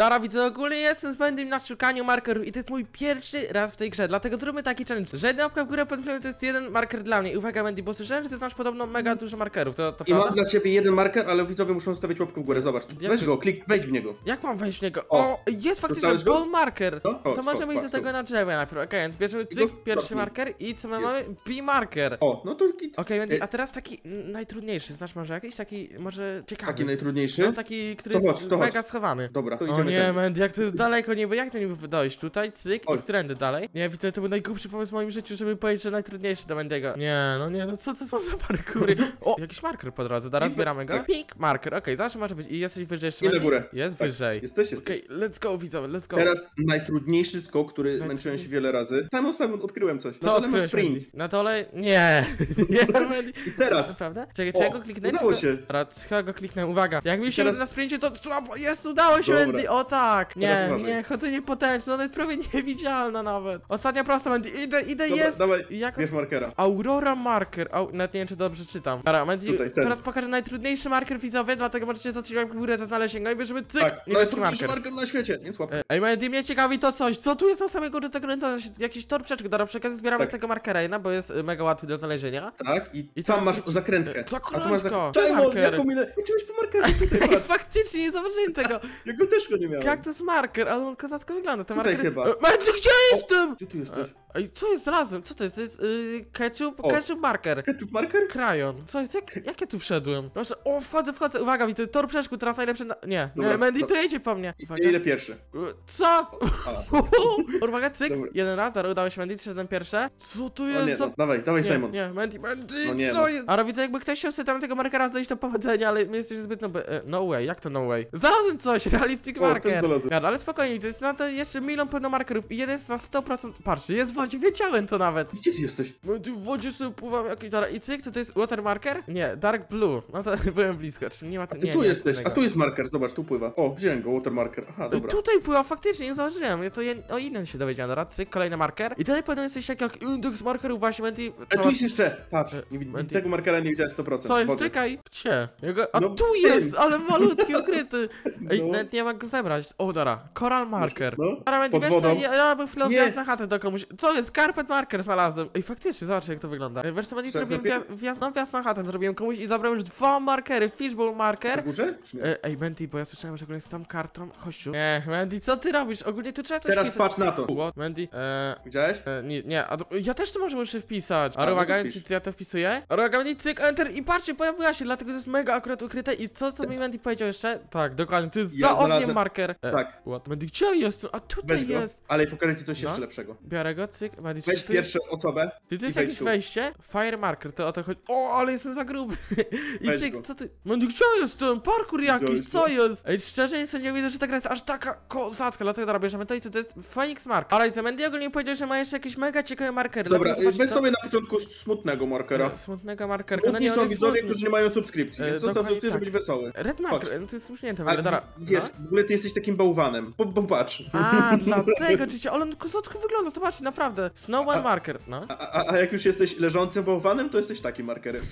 Dobra, widzę, ogólnie jestem z Bandym na szukaniu markerów i to jest mój pierwszy raz w tej grze, dlatego zróbmy taki challenge, że jedna łapka w górę pod filmem to jest jeden marker dla mnie. Uwaga, Mandy, bo słyszałem, że ty znasz podobno mega dużo markerów, to I prawda? mam dla ciebie jeden marker, ale widzowie muszą stawiać łapkę w górę, zobacz. Weź go, wejdź w niego. Jak mam wejść w niego? O, Jest faktycznie dostałeś go? ball marker. No, chodź, To możemy iść do tego na drzewie najpierw. Okej, więc bierzemy cyk, pierwszy stopnij. marker i co my Jest. mamy? B marker. O, no to Okej, Mandy, a teraz taki najtrudniejszy, znasz może jakiś taki, może ciekawy. taki najtrudniejszy. No taki, który To jest chodź, to chodź. mega schowany. Dobra, to O idziemy nie, ten. Mandy, jak to jest daleko, nie, bo jak to niby dojść? Tutaj, cyk, i Chodź. którędy dalej? Nie, widzę, to był najgłupszy pomysł w moim życiu, żeby powiedzieć, że najtrudniejszy do Mandy'ego. Nie, no co to są za parkury? O, jakiś marker po drodze, teraz zbieramy go. Pink marker, okej, zawsze może być. I jesteś wyżej jeszcze, I na Mandy? górę. Jest Tak, wyżej. Jesteś. Okej, let's go, widzowie, let's go. Teraz najtrudniejszy skok, który męczyłem się wiele razy. Simon, odkryłem coś. Co Na dole masz odkryłeś, sprint. Mandy? Na dole? Nie, nie, Mandy. I teraz. Naprawdę? Czekaj, czy ja go kliknę? Udało się. Chyba go kliknę, uwaga. Jak mi się teraz- na sprincie, to słabo. Jest, udało się, Dobra. Mandy. O tak. Teraz Nie, uważaj. nie, chodzenie potężne, ona jest prawie niewidzialna nawet. Ostatnia prosta, Mandy. Idę, Dobra, jest. dawaj, Jak... bierz markera. Aurora marker. Nawet nie wiem, czy dobrze czytam. Dobra, Mandy, Tutaj, ten. teraz pokażę najtrudniejszy marker widzowie, dlatego możecie zatrzymać w górę za znalezienie go i bierzemy cyk, Tak, niebieski najtrudniejszy marker. marker na świecie, więc łap. Ej, Mandy, mnie ciekawi to coś. Co tu jest na samej górze tego rynku? Jakiś torpczeczek. Dobra, przy okazji zbieramy Tak. tego markera, jedna, bo jest mega łatwy do znalezienia. Tak, I i teraz tam masz taki- zakrętkę. Zakrętka! Simon, Marker. ja pominę. Idziesz po markerze tutaj, Ej, patrz. faktycznie, nie zauważyłem tego. Ja go też go nie miałem. Jak to jest marker, ale on kozacko wygląda, te Tutaj markery... chyba. Mandy, gdzie jestem? Gdzie tu jesteś? Ej, co jest razem? Co to jest? To jest ketchup, O. ketchup marker. Ketchup marker? Krajon. Co jest? Jak ja tu wszedłem? Proszę, o, wchodzę. Uwaga, widzę, tor przeszkód, teraz najlepszy Nie, Dobra, Mandy, to- tu jedzie po mnie. Uwaga. Ile pierwszy? Co? A, Uwaga, cyk, Dobra. jeden raz, zaraz udało się Mandy, przyszedłem pierwsze. Co tu no jest nie, za... no, dawaj Simon. Nie, Mandy, No nie, co no. jest? Ale widzę, jakby ktoś chciał sobie tam tego markera zdać, to powodzenia, ale my jesteśmy zbyt no way, jak to no way? Znalazłem coś, realistic O, też marker. znalazłem. Ja, ale spokojnie, to jest na to jeszcze milion pełno markerów i jeden jest na 100%, patrzcie, jest w wodzie, wiedziałem to nawet. Gdzie ty jesteś? Tu w wodzie sobie pływam jakiś, dobra, i cyk, co to jest water marker? Nie, dark blue, no to byłem blisko, czy nie ma tu, nie, Tu nie, jesteś, innego. a tu jest marker, zobacz, tu pływa. O, wziąłem go, water marker. Aha, dobra. Tutaj pływa, faktycznie, nie zauważyłem, ja to o innym się dowiedziałem, dobra, cyk, kolejny marker. I tutaj powinno jest coś takiego jak indeks markerów właśnie, Mandy, Tu jest jeszcze, patrz, Mandy. tego markera nie widziałem 100%. co jest? Wodę. Czekaj! Gdzie? A No, tu tym. jest! Ale malutki, ukryty! Ej, No. nawet nie mogę go zebrać. O, dobra. Coral marker. No, Dobra, będzie, pod wiesz co, wodą. ja bym chwilę Nie. wjazd na chatę do komuś. Co jest? Carpet marker znalazłem. Ej, faktycznie, zobaczcie jak to wygląda. Wiesz co, będzie Co, zrobiłem lepiej? wjazd na chatę zrobiłem komuś i zabrałem już 2 markery. Fishbowl Na marker. górze? Czy nie? Ej, Mandy, bo ja słyszałem, że ogólnie z tą kartą. Chodź tu. Nie, Mandy, co ty robisz? Ogólnie tu trzeba coś Teraz pisać. patrz na to. What? Mandy, Widziałeś? nie, ja też to może muszę wpisać. A no uwaga, to wpisz. ja to wpisuję. A uwaga, Mandy, cyk, enter i patrzcie, pojawiła się, dlatego to jest mega akurat ukryte. I co mi Mandy powiedział jeszcze? Tak, dokładnie, to jest Ja za ogniem znalazłem- marker. Tak. What? Mandy, gdzie jest? A tutaj Weź go, jest. ale pokażę ci coś No. jeszcze lepszego. Biorę go, cyk, Mandy, Weź czy tu pierwszą osobę Ty to i jest wejdź jakieś tu. wejście? Fire marker, to o to chodzi. O, ale jestem za gruby. I Weź cyk, go. co ty? Mandy, gdzie jestem? Parkour jakiś, Widziałeś co to? jest? Ej, szczerze nie widzę, że ta gra jest aż taka kozacka, dlatego dobra, bierzemy to i co to jest? Phoenix Mark. Ale co, Mandy ogólnie powiedział, że ma jeszcze jakieś mega ciekawe markery. Dobra, dlatego zobaczcie, weź co- sobie na początku smutnego markera. Smutnego markerka, no Nie nie, on są jest widzowie, smutny. którzy nie mają subskrypcji, więc zostaw dokładnie subskrypcję, żeby tak. być wesoły. Red marker, no to jest smutnięte, Ale dobra. wiesz, No? w ogóle ty jesteś takim bałwanem. Patrz. A, dlatego, czycie, ale on kozacko wygląda, zobaczcie, naprawdę. Snow One marker, no. A jak już jesteś leżącym bałwanem, to jesteś taki markerem.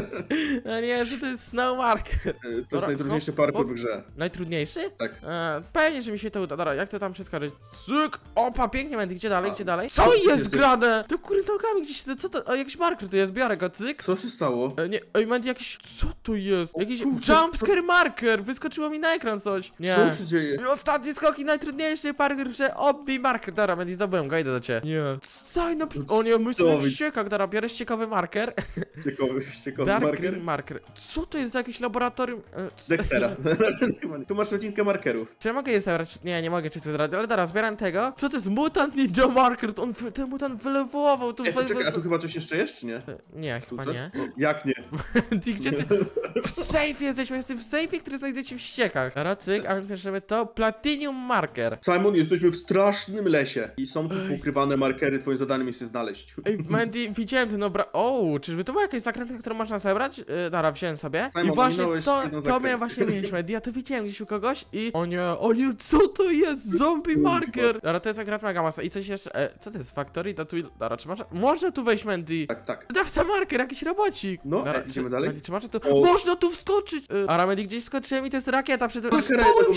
No nie, że to jest Snow marker. To Dobra, jest najtrudniejszy hop, parkour hop. w grze. Najtrudniejszy? Tak. Pewnie, że mi się to uda. Dobra, jak to tam przeskoczyć? Cyk! Opa, pięknie, Mandy, gdzie dalej, A. gdzie dalej? Co Co jest? jest grane? To kurde nogami gdzieś siedzę, co to? O, jakiś marker tu jest, biorę go, cyk. Co się stało? Nie, ej, Mandy, jakiś, co to jest? Jakiś kurczę, jumpscare marker, wyskoczyło mi na ekran coś. Nie. Co się dzieje? I ostatni skok i najtrudniejszy parkour, że obi marker. Dobra, Mandy, zdobyłem go, idę do ciebie. Nie. Staj, no, o nie, myślę w Ciekawy. ściekach, dobra, biorę ściekowy marker. Ciekawy Dark marker. green marker. Co to jest za jakieś laboratorium? Dextera. Tu masz rodzinkę markerów. Czy ja mogę je zabrać? Nie mogę czyścić zabrać, ale teraz zbieram tego. Co to jest mutant ninja marker? To ten mutant wylewował, to Czekaj, a tu chyba coś jeszcze jest, czy nie? Nie, Tu chyba coś? nie. O, jak nie? Ty, gdzie ty? W sejfie jesteśmy w sejfie, który znajdziecie w ściekach. Dobra, cyk, a więc bierzemy to. Platinum marker. Simon, jesteśmy w strasznym lesie i są tu ukrywane markery, twoim zadaniem jest je znaleźć. Ej, Mandy, widziałem ten O, czyżby to była jakaś zakrętka, którą można zebrać? Dobra, wziąłem sobie. Simon, I właśnie ominąłeś to jedną my zakrętkę. właśnie mieliśmy, Mandy. Ja to widziałem gdzieś u kogoś i... O nie, co to jest? Zombie marker! Dobra, to jest akurat mega masa. I coś jeszcze... co to jest? Factory? Dobra, czy można tu wejść, Mandy? Tak. Dawca marker, jakiś robocik. No, Dobra, idziemy dalej? Mandy, czy można tu... O. Można tu wskoczyć! A Mandy, gdzieś wskoczyłem i to jest rakieta przed... Markera Dostałem jednego się minąłeś. tu!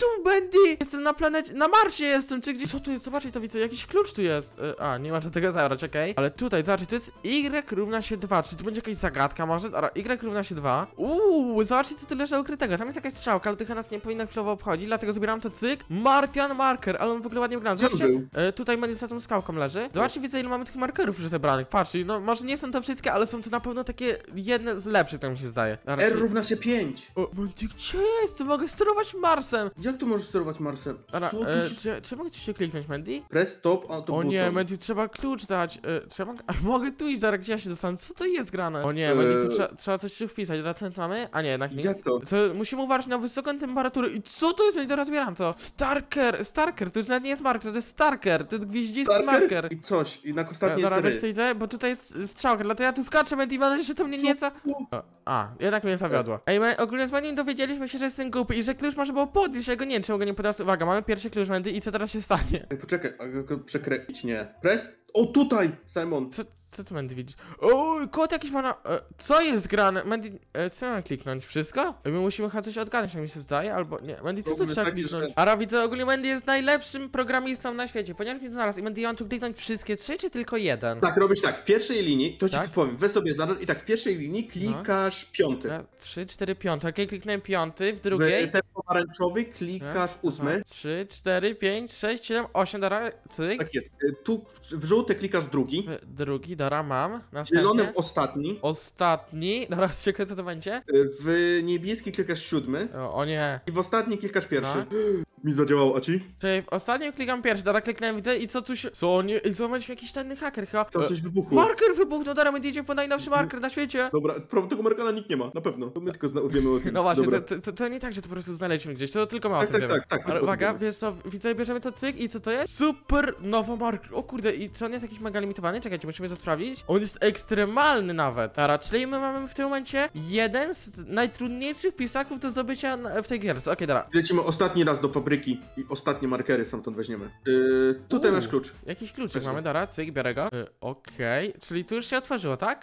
Mandy? Jestem na planecie, na Marsie jestem, czy gdzieś? Co tu jest? Zobaczcie to, widzę, jakiś klucz tu jest. A, nie ma tego zabrać, okej. Ale tutaj, zobaczcie, to jest Y równa się 2, czyli tu będzie jakaś zagadka może? Dobra, Y równa się 2. Zobaczcie, co tu leży ukrytego. Tam jest jakaś strzałka, ale tych nas nie powinno chwilowo obchodzić, dlatego zbieram to cyk. Martian Marker, ale on w ogóle ładnie wygląda. Gdzie on Zobaczcie, był? tutaj Mandy za tą skałką leży. Zobaczcie, widzę, ile mamy tych markerów już zebranych. Patrzcie, no może nie są to wszystkie, ale są to na pewno takie jedne z lepszych, tak mi się zdaje. Dobra, R równa się 5. O, Mandy, gdzie jest? Mogę sterować Marsem. Jak tu możesz sterować Marsem? Dobra, Co tu czy mogę coś się kliknąć, Mandy? Press stop, a to O nie, button. Mandy, trzeba klucz dać. Trzeba... A, mogę tu iść, zaraz gdzie ja się dostanę? Co to jest grane? O nie, Mandy, tu trzeba coś tu wpisać. Procent mamy? A nie, jednak nic. Jak to? Musimy uważać na wysoką temperaturę. I co to jest? Mandy, teraz zbieram to. Starker, to już nawet nie jest marker, to jest Starker. To jest gwieździsty marker. I coś, i na ostatnie Dobra, jest wiesz co widzę? Bo tutaj jest strzałka, dlatego ja tu skaczę, Mandy, mam nadzieję, że to mnie nie co... Jednak mnie zawiodło. Ej, ogólnie z Mandy dowiedzieliśmy się, że jestem głupi i że klucz można było podnieść, ja go nie wiem, czemu go nie podniosłem. Uwaga, mamy pierwszy klucz, Mandy, i co teraz się stanie? Ej, poczekaj, a go przekręcić, nie. Press... O, tutaj, Simon. Co ty, Mandy, widzisz? Oj, kod jakiś ma na... co jest grane? Mandy, co mamy kliknąć? Wszystko? My musimy chyba coś odgadnąć, jak mi się zdaje, albo nie. Mandy, co tu Robimy trzeba tak, kliknąć? że- Ara, widzę, ogólnie Mandy jest najlepszym programistą na świecie, ponieważ mnie to znalazł. I Mandy, ja mam tu kliknąć wszystkie 3, czy tylko jeden? Tak, robisz tak, w pierwszej linii, to ci Tak? powiem, weź sobie zaraz i tak w pierwszej linii klikasz piąty. 3, 4, 5. Okej, kliknąłem piąty, w W drugiej. ten pomarańczowy klikasz ósmy. 3, 4, 5, 6, 7, 8, dobra, cyk. Tak jest. Tu w żółty klikasz drugi. Drugi, dobra, mam. W zielonym Następnie. Ostatni. Ostatni, dobra, ciekawe co to będzie. W niebieski klikasz siódmy. O nie. I w ostatni klikasz pierwszy. No. Mi zadziałało, a ci? Czyli w ostatnim klikam pierwszy, dobra, kliknąłem widzę i co tu się... Co nie... I złamaliśmy jakiś tajny haker chyba. Tam coś wybuchło. Marker wybuchnął, dobra, my idziemy po najnowszy marker na świecie. Dobra, tego Markana nikt nie ma, na pewno. To my tylko wiemy o tym. No właśnie, Dobra. to nie tak, że to po prostu znaleźliśmy gdzieś, to tylko my o Tak, tym tak, wiemy. tak, tak, Ale to uwaga, wiemy. wiesz co, widzę, bierzemy to cyk i co to jest? Super nowa marker. O kurde, i czy on jest jakiś mega limitowany? Czekajcie, musimy to sprawdzić. On jest ekstremalny nawet. Dobra, czyli my mamy w tym momencie jeden z najtrudniejszych pisaków do zdobycia w tej gierce. Okej, dobra. Lecimy ostatni raz do fabryki i ostatnie markery stamtąd weźmiemy. Tutaj masz klucz. Jakiś kluczyk Właśnie. mamy, dobra, cyk, biorę go. Okej, czyli tu już się otworzyło, tak?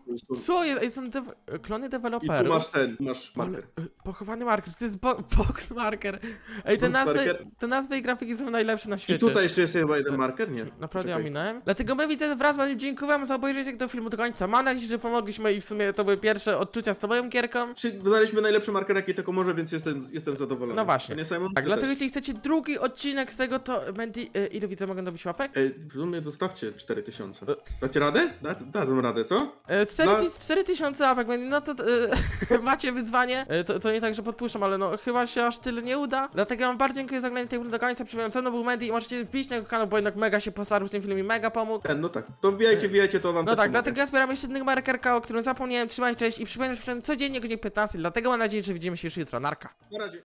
Co jest? Ej, są klony I tu deweloperów. masz marker. Pochowany marker, to jest box marker. Ej, Box marker. te nazwy i grafiki są najlepsze na świecie. I tutaj jeszcze jest chyba jeden marker? Nie. Naprawdę ja Czekaj. minąłem. Dlatego my widzę wraz z wami dziękuję za obejrzenie tego filmu do końca. Mam nadzieję, że pomogliśmy i w sumie to były pierwsze odczucia z twoją gierką. Dodaliśmy najlepszy marker, jaki tylko może, więc jestem zadowolony. No właśnie. A nie, Simon? Tak, Ty dlatego też. jeśli chcecie drugi odcinek z tego, to Mandy, ile widzę mogę dobić łapek? Ej, w sumie dostawcie 4000. Dacie radę? Dadzą radę, co? 4000 łapek, Mandy, no to macie wyzwanie. To nie tak, że podpuszczam, ale no chyba się aż tyle nie uda. Dlatego ja wam bardzo dziękuję za oglądanie tej do końca. Przypominam, ze mną był Mandy i możecie wbić na jego kanał, bo jednak mega się postarał w tym filmie, mega pomógł. No tak. To wbijajcie, to wam No też tak, pomogę. dlatego ja zbieram jeszcze jednego markerka, o którym zapomniałem. Trzymajcie, cześć i przypominam, że codziennie o godzinie 15. Dlatego mam nadzieję, że widzimy się już jutro. Narka. Na razie.